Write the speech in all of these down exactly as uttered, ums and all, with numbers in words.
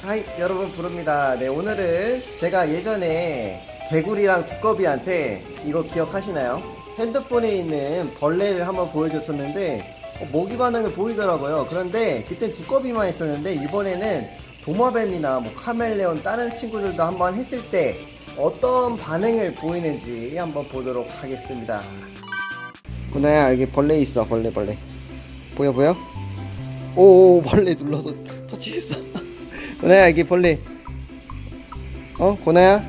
하이 여러분 부릅니다. 네, 오늘은 제가 예전에 개구리랑 두꺼비한테 이거 기억하시나요? 핸드폰에 있는 벌레를 한번 보여줬었는데 어, 모기 반응을 보이더라고요. 그런데 그땐 두꺼비만 했었는데 이번에는 도마뱀이나 뭐 카멜레온 다른 친구들도 한번 했을 때 어떤 반응을 보이는지 한번 보도록 하겠습니다. 구나야, 여기 벌레 있어. 벌레 벌레 보여 보여? 오, 벌레 눌러서 터치했어. 고나야, 여기 벌레. 어? 고나야?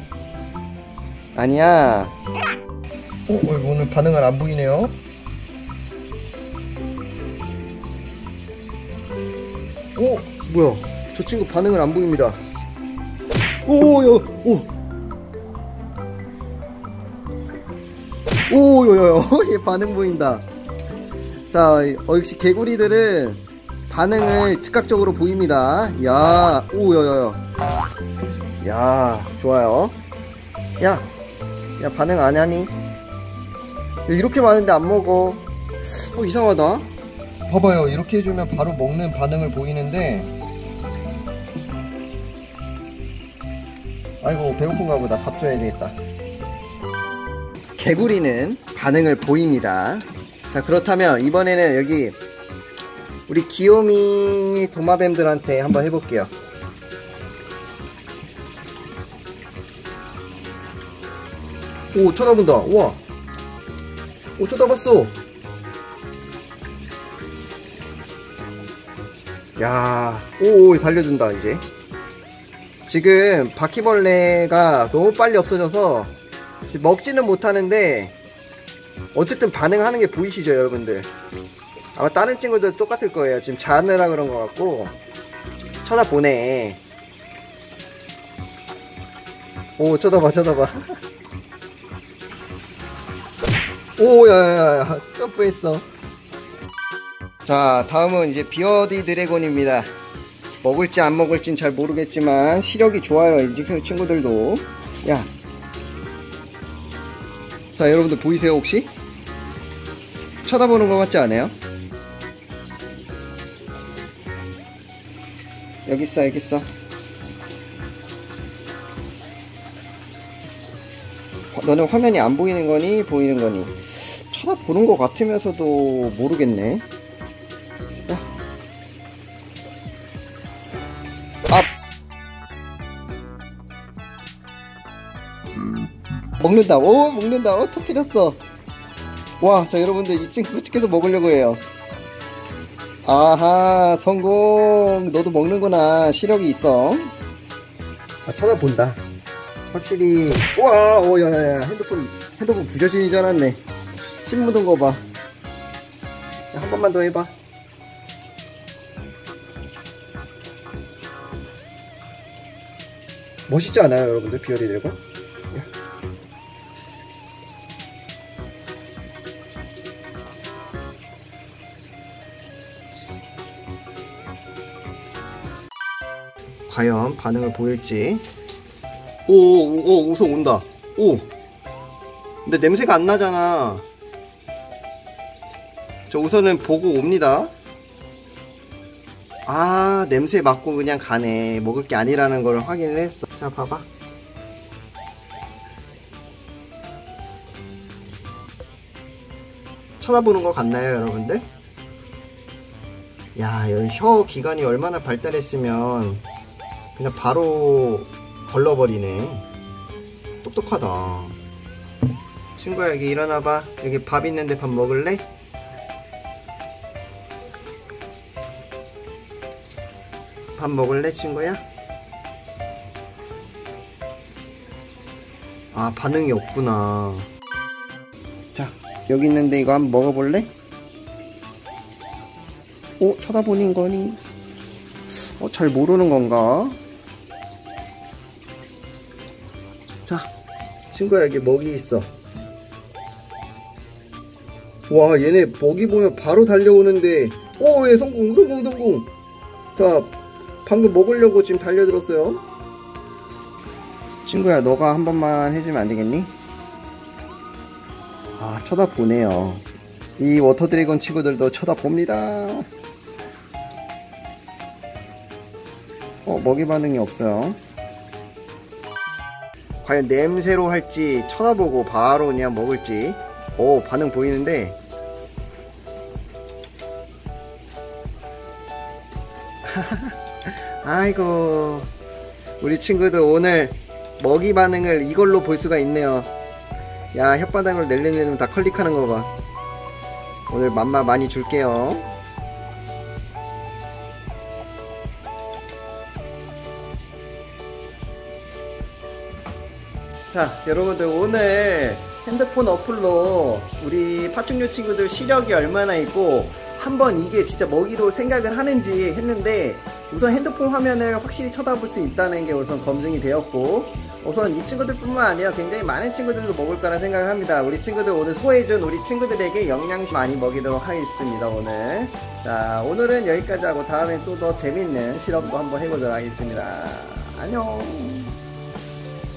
아니야. 어? 오늘 반응을 안 보이네요. 오! 뭐야, 저 친구 반응을 안 보입니다. 오! 야! 오! 오! 요요요! 얘 반응 보인다. 자, 어, 역시 개구리들은 반응을 즉각적으로 보입니다. 야, 오, 야, 야, 야, 좋아요. 야, 야, 반응 안 하니? 야, 이렇게 많은데 안 먹어. 어, 이상하다. 봐봐요, 이렇게 해주면 바로 먹는 반응을 보이는데. 아이고, 배고픈가 보다. 밥 줘야 되겠다. 개구리는 반응을 보입니다. 자, 그렇다면 이번에는 여기 우리 귀요미 도마뱀들한테 한번 해볼게요. 오, 쳐다본다. 우와. 오, 쳐다봤어. 야, 오, 달려든다 이제. 지금 바퀴벌레가 너무 빨리 없어져서 지금 먹지는 못하는데 어쨌든 반응하는 게 보이시죠, 여러분들? 아마 다른 친구들 똑같을 거예요. 지금 자느라 그런 것 같고 쳐다보네. 오, 쳐다봐 쳐다봐. 오, 야야야, 점프했어. 자, 다음은 이제 비어디 드래곤입니다. 먹을지 안 먹을진 잘 모르겠지만 시력이 좋아요, 이 친구들도. 야, 자, 여러분들 보이세요 혹시? 쳐다보는 것 같지 않아요? 여기 있어, 여기 있어. 너는 화면이 안 보이는 거니 보이는 거니? 쳐다보는 것 같으면서도 모르겠네. 야. 아, 먹는다. 오, 먹는다. 어, 터뜨렸어. 와, 자, 여러분들 이 친구 계속 먹으려고 해요. 아하, 성공. 너도 먹는구나. 시력이 있어. 아, 쳐다본다. 확실히. 우와, 오, 야야야, 핸드폰 핸드폰 부셔지는 줄 알았네. 침 묻은 거 봐. 야, 한 번만 더 해봐. 멋있지 않아요, 여러분들? 비어디 드래곤? 야. 과연 반응을 보일지. 오, 오, 오, 우선 온다. 오, 근데 냄새가 안 나잖아. 저 우선은 보고 옵니다. 아, 냄새 맡고 그냥 가네. 먹을 게 아니라는 걸 확인을 했어. 자, 봐봐. 쳐다보는 거 같나요, 여러분들? 야, 여기 혀 기관이 얼마나 발달했으면 그냥 바로 걸러버리네. 똑똑하다. 친구야, 여기 일어나봐. 여기 밥 있는데 밥 먹을래? 밥 먹을래, 친구야? 아, 반응이 없구나. 자, 여기 있는데 이거 한번 먹어볼래? 오, 쳐다보는 거니? 어, 잘 모르는 건가? 자, 친구야, 여기 먹이 있어. 와, 얘네 먹이 보면 바로 달려오는데. 오, 얘 성공, 성공, 성공. 자, 방금 먹으려고 지금 달려들었어요. 친구야, 너가 한 번만 해주면 안 되겠니? 아, 쳐다보네요. 이 워터 드래곤 친구들도 쳐다봅니다. 어, 먹이 반응이 없어요. 과연 냄새로 할지 쳐다보고 바로 그냥 먹을지. 오, 반응 보이는데. 아이고, 우리 친구들 오늘 먹이 반응을 이걸로 볼 수가 있네요. 야, 혓바닥으로 낼래내면 다 클릭하는 거 봐. 오늘 맘마 많이 줄게요. 자, 여러분들 오늘 핸드폰 어플로 우리 파충류 친구들 시력이 얼마나 있고 한번 이게 진짜 먹이로 생각을 하는지 했는데, 우선 핸드폰 화면을 확실히 쳐다볼 수 있다는 게 우선 검증이 되었고, 우선 이 친구들 뿐만 아니라 굉장히 많은 친구들도 먹을 거라 생각을 합니다. 우리 친구들 오늘 소해준 우리 친구들에게 영양식 많이 먹이도록 하겠습니다. 오늘 자 오늘은 여기까지 하고 다음엔 또 더 재밌는 실험도 한번 해보도록 하겠습니다. 안녕.